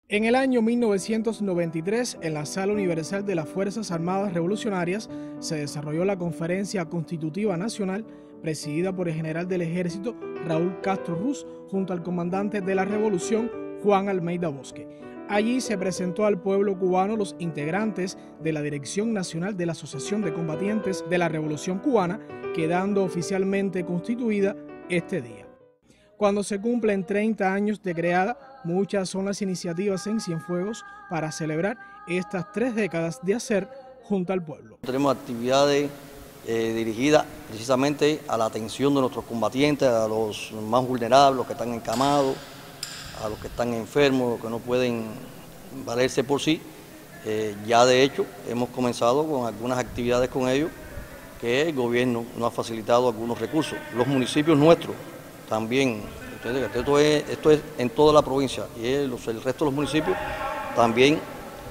En el año 1993, en la Sala Universal de las Fuerzas Armadas Revolucionarias, se desarrolló la Conferencia Constitutiva Nacional, presidida por el general del Ejército Raúl Castro Ruz, junto al comandante de la Revolución, Juan Almeida Bosque. Allí se presentó al pueblo cubano los integrantes de la Dirección Nacional de la Asociación de Combatientes de la Revolución Cubana, quedando oficialmente constituida este día. Cuando se cumplen 30 años de creada, muchas son las iniciativas en Cienfuegos para celebrar estas 3 décadas de hacer junto al pueblo. Tenemos actividades dirigidas precisamente a la atención de nuestros combatientes, a los más vulnerables, los que están encamados, a los que están enfermos, los que no pueden valerse por sí. Ya de hecho hemos comenzado con algunas actividades con ellos que el gobierno nos ha facilitado algunos recursos. Los municipios nuestros también, esto es en toda la provincia y el resto de los municipios también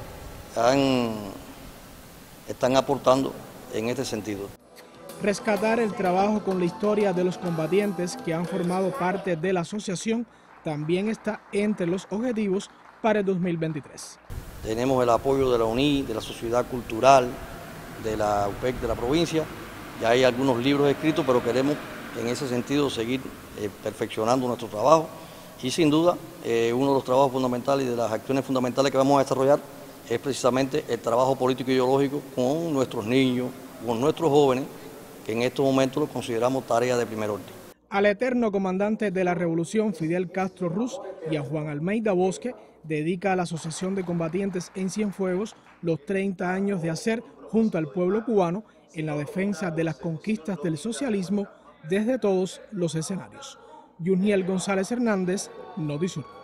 están aportando en este sentido. Rescatar el trabajo con la historia de los combatientes que han formado parte de la asociación también está entre los objetivos para el 2023. Tenemos el apoyo de la UNI, de la Sociedad Cultural, de la UPEC de la provincia. Ya hay algunos libros escritos, pero queremos en ese sentido seguir perfeccionando nuestro trabajo y sin duda uno de los trabajos fundamentales y de las acciones fundamentales que vamos a desarrollar es precisamente el trabajo político y ideológico con nuestros niños, con nuestros jóvenes, que en estos momentos lo consideramos tarea de primer orden. Al eterno comandante de la Revolución, Fidel Castro Ruz, y a Juan Almeida Bosque, dedica a la Asociación de Combatientes en Cienfuegos los 30 años de hacer junto al pueblo cubano en la defensa de las conquistas del socialismo desde todos los escenarios. Yuniel González Hernández, Notisur.